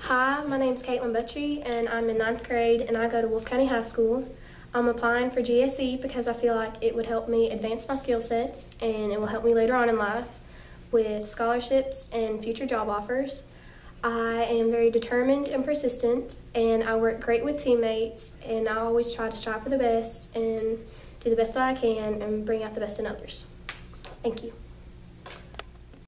Hi, my name's Kaitlyn Buttney, and I'm in 9th grade, and I go to Wolfe County High School. I'm applying for GSE because I feel like it would help me advance my skill sets, and it will help me later on in life with scholarships and future job offers. I am very determined and persistent, and I work great with teammates, and I always try to strive for the best and do the best that I can and bring out the best in others. Thank you.